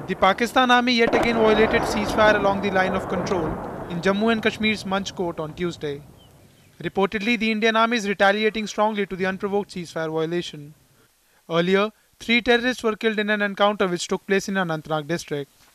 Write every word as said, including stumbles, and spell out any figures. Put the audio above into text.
The Pakistan Army yet again violated ceasefire along the line of control in Jammu and Kashmir's Manchkot on Tuesday. Reportedly, the Indian Army is retaliating strongly to the unprovoked ceasefire violation. Earlier, three terrorists were killed in an encounter which took place in Anantnag district.